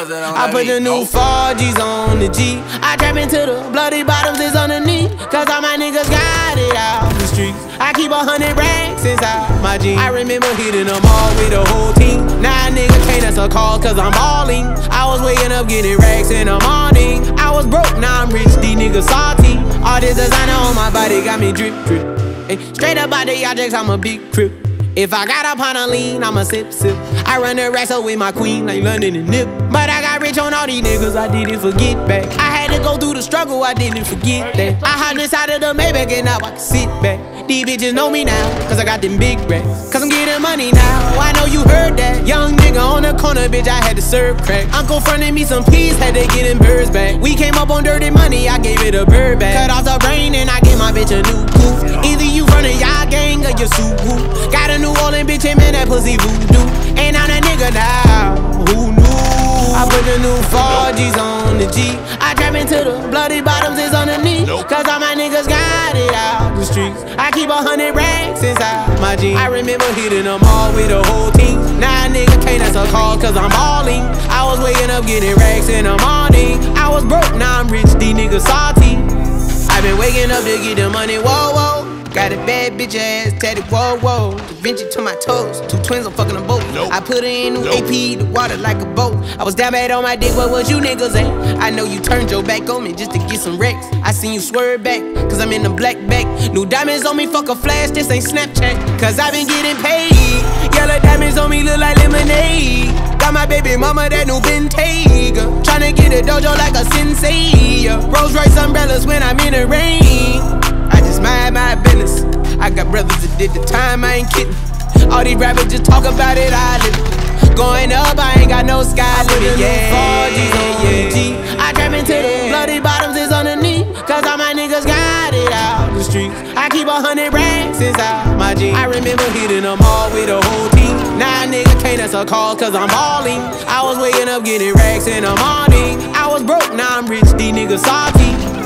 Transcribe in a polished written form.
I put the new 4Gs on the G. I trap into the bloody bottoms is underneath. Cause all my niggas got it out the streets. I keep 100 racks inside my jeans. I remember hitting them all with the whole team. Now a nigga can't answer calls cause I'm balling. I was waking up getting racks in the morning. I was broke, now I'm rich, these niggas salty. All this designer on my body got me drip, drip. Hey, straight up out the objects, I'm a big crip. If I got up on a lean, I'ma sip, sip. I run the racks up with my queen like London and Nip. But I got rich on all these niggas, I didn't forget back. I had to go through the struggle, I didn't forget that. I hopped inside of the Maybach and now I can sit back. These bitches know me now, cause I got them big racks. Cause I'm getting money now, I know you heard that. Young nigga on the corner, bitch, I had to serve crack. Uncle fronted me some peas, had to get them birds back. We came up on dirty money, I gave it a bird back. Cut off the brain and I gave my bitch a new coupe. Either you running y'all gang or you suit who. Got a New Orleans bitch, and man, that pussy voodoo. And I'm that nigga now, who knew? I put the new 4Gs on the G. I trap into the bloody bottoms is underneath. Cause all my niggas got it out the streets. I keep 100 racks inside my jeans. I remember hitting them all with the whole team. Now a nigga can't answer calls cause I'm balling. I was waking up getting racks in the morning. I was broke, now I'm rich, these niggas salty. I been waking up to get the money, whoa, whoa. Got a bad bitch ass tatted, whoa, whoa. Vinci to my toes, 2 twins, I'm fucking them both. I put her in new AP, the water like a boat. I was down bad on my dick, what was you niggas at? I know you turned your back on me just to get some wrecks. I seen you swerve back, cause I'm in the black back. New diamonds on me, fuck a flash, this ain't Snapchat. Cause I been getting paid. Yellow diamonds on me look like lemonade. Got my baby mama that new Bentayga. Tryna get a dojo like a sensei. Rolls Royce umbrellas when I'm in the rain. I just mind my business. I got brothers that did the time, I ain't kidding. All these rappers just talk about it, I live it. Going up, I ain't got no sky limit, yeah. 4Gs on the G. I trap into the bloody bottoms is underneath. Cause all my niggas got it out the streets. I keep 100 racks inside my jeans. I remember hitting them all with the whole team. Now a nigga can't answer calls cause I'm balling. I was waking up getting racks in the morning. I was broke, now I'm rich, these niggas salty.